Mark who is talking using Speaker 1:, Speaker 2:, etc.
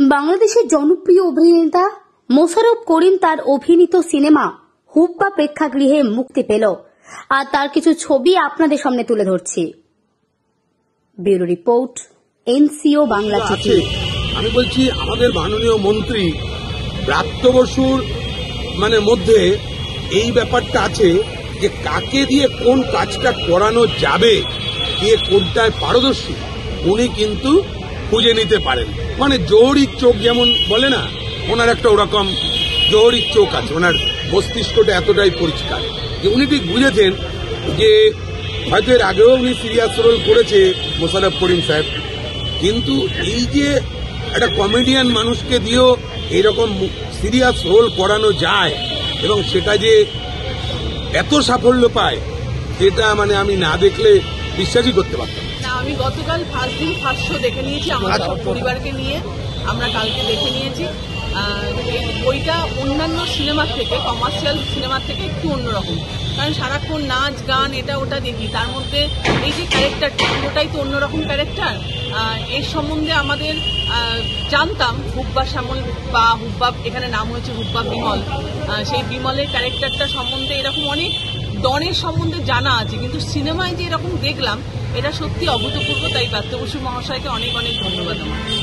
Speaker 1: বাংলাদেশের জনপ্রিয় অভিনেতা মোশাররফ করিম তার অভিনীত সিনেমা হুব্বা প্রেক্ষাগৃহে মুক্তি পেল, আর তার কিছু ছবি আপনাদের সামনে তুলে ধরছি। Bureau report, NCO Bangla TV.
Speaker 2: আমি বলছি আমাদের মাননীয় মন্ত্রী ব্রাত্য বসুর মধ্যে এই ব্যাপারটা আছে যে কাকে দিয়ে কোন কাজটা করানো যাবে, কে কোনটায় পারদর্শী উনি কিন্তু খুঁজে নিতে পারেন। জৌহরির চোখ যেমন বলে না, ওনার একটা ওরকম জৌহরির চোখ আছে, ওনার মস্তিষ্কটা এতটাই পরিষ্কার যে উনি ঠিক বুঝেছেন যে হয়তো এর আগেও উনি সিরিয়াস রোল করেছে মোশাররফ করিম সাহেব, কিন্তু এই যে একটা কমেডিয়ান মানুষকে দিয়েও এইরকম সিরিয়াস রোল করানো যায় এবং সেটা যে এত সাফল্য পায়, সেটা আমি না দেখলে বিশ্বাসই করতে পারতাম
Speaker 3: না। আমি গতকাল ফার্স্ট দিন ফার্স্ট শো দেখে নিয়েছি, আমার পরিবারকে নিয়ে আমরা কালকে দেখে নিয়েছি। বইটা অন্যান্য সিনেমার থেকে, কমার্শিয়াল সিনেমার থেকে একটু অন্যরকম, কারণ সারাক্ষণ নাচ গান এটা ওটা দেখি, তার মধ্যে এই যে ক্যারেক্টারটা পুরোটাই তো অন্যরকম ক্যারেক্টার। এর সম্বন্ধে আমাদের জানতাম হুব্বা শ্যামল বা হুব্বা, এখানে নাম হয়েছে হুব্বা বিমল, সেই বিমলের ক্যারেক্টারটা সম্বন্ধে এরকম অনেক ডনের সম্বন্ধে জানা আছে, কিন্তু সিনেমায় যে এরকম দেখলাম এটা সত্যি অভূতপূর্ব। তাই ব্রাত্য বসু মহাশয়কে অনেক অনেক ধন্যবাদ আমার।